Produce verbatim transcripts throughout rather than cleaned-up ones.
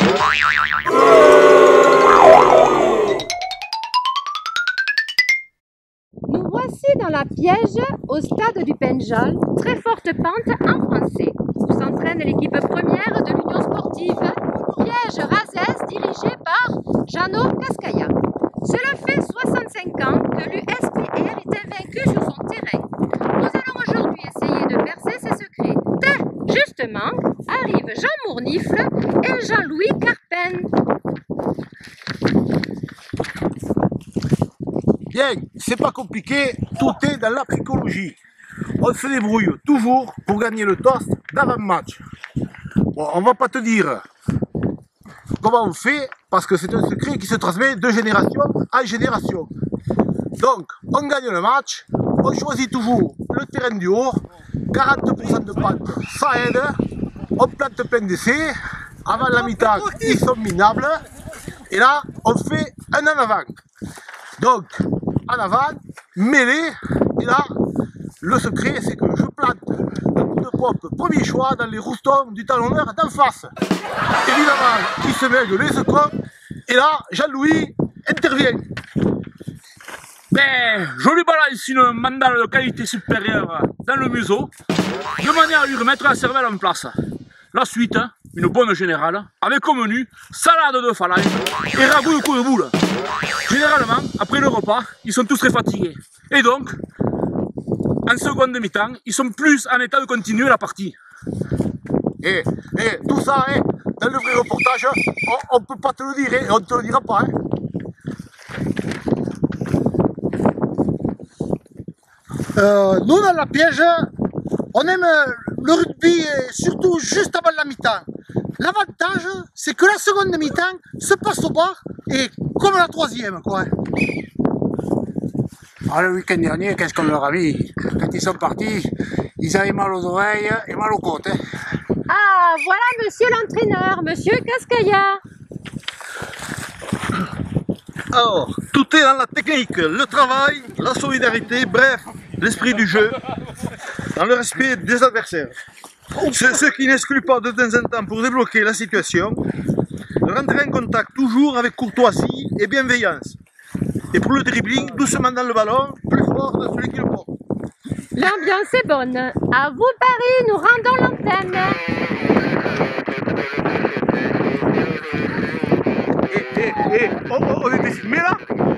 Nous voici dans la Piège, au stade du Penjol, très forte pente en français, où s'entraîne l'équipe première de l'Union sportive Piège-Razès, dirigée par Jano Cascaya. Cela fait soixante-cinq ans que l'U S P R est invaincu sur son terrain. Nous allons aujourd'hui essayer de percer ses secrets. Et justement, arrivent Jean Mournifle et Jean-Louis Carpen. Bien, c'est pas compliqué, tout est dans la psychologie. On se débrouille toujours pour gagner le toast d'avant-match. Bon, on va pas te dire comment on fait, parce que c'est un secret qui se transmet de génération en génération. Donc, on gagne le match, on choisit toujours le terrain du haut, quarante pour cent de pente, ça aide, on plante plein d'essais, avant la mi-temps, ils sont minables, et là, on fait un en avant. Donc, en avant, mêlé, et là, le secret, c'est que je plante le coup de pompe premier choix dans les roustons du talonneur d'en face. Évidemment, il se mêle de les seconds, et là, Jean-Louis intervient. Ben, je lui balance une mandale de qualité supérieure dans le museau, de manière à lui remettre la cervelle en place. La suite, une bonne générale, avec au menu salade de phalange et ragoût de coups de boule. Généralement, après le repas, ils sont tous très fatigués. Et donc, en seconde mi-temps, ils sont plus en état de continuer la partie. Et, et tout ça, hein, dans le vrai reportage, on ne peut pas te le dire, et on ne te le dira pas. Hein. Euh, nous, dans la Piège, on aime le rugby, surtout juste avant la mi-temps. L'avantage, c'est que la seconde mi-temps se passe au bar, et comme la troisième, quoi. Ah, le week-end dernier, qu'est-ce qu'on leur a mis? Quand ils sont partis, ils avaient mal aux oreilles et mal aux côtes. Hein. Ah, voilà monsieur l'entraîneur, monsieur Cascaya. Alors, tout est dans la technique, le travail, la solidarité, bref, l'esprit du jeu, dans le respect des adversaires. Ce, ce qui n'exclut pas de temps en temps pour débloquer la situation, de rentrer en contact toujours avec courtoisie et bienveillance. Et pour le dribbling, doucement dans le ballon, plus fort de celui qui le porte. L'ambiance est bonne. À vous Paris, nous rendons l'antenne. Et, et, et, on, on était filmé là?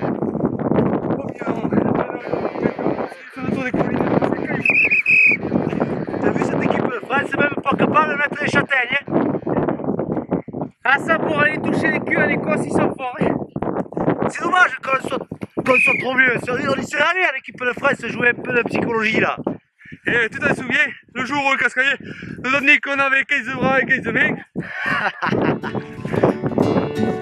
T'as vu cette équipe de France, c'est même pas capable de mettre les châtaignes. Ah ça, pour aller toucher les culs à l'Écosse, ils sont forts. C'est dommage qu'on soit, qu'on soit trop vieux. On y serait allé à l'équipe de France jouer un peu de psychologie là. Et tu t'en souviens, le jour où le Cascaya nous a dit qu'on avait quinze bras et quinze mains?